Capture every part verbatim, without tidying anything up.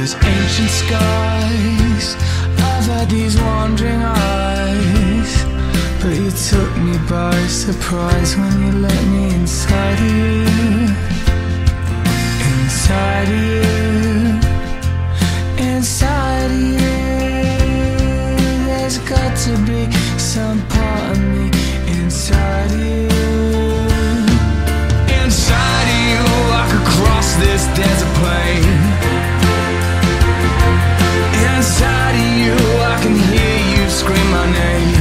those ancient skies. I've had these wandering eyes, but you took me by surprise when you let me inside of you. Inside of you, inside of you. There's got to be some part of me inside of you. Inside of you, I could cross this desert plain. Inside of you, I can hear you scream my name.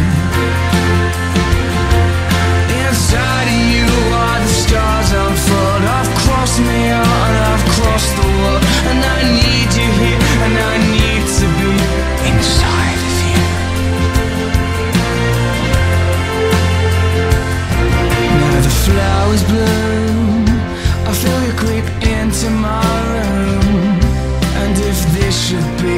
Inside of you are the stars unfold. I've crossed me out and I've crossed the world, and I need you here, and I need to be inside of you. Now the flowers bloom, I feel you creep into my room, and if this should be